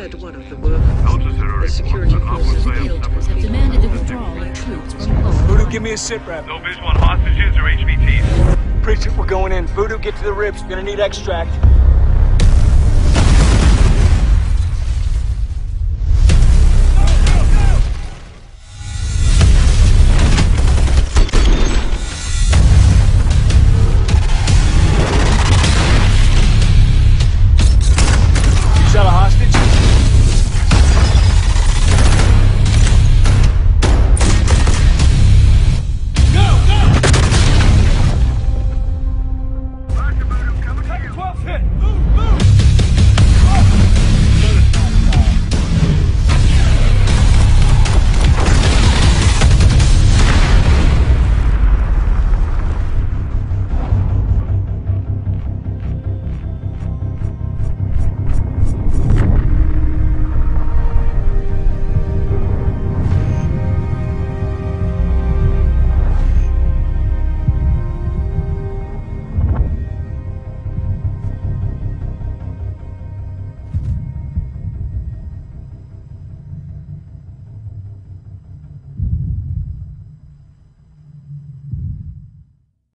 led one of the workers. The security forces appealed to us have demanded the withdrawal of troops from Poland. Voodoo, give me a sit rep. No visual on hostages or HVTs. Preacher, we're going in. Voodoo, get to the ribs. We're gonna need extract.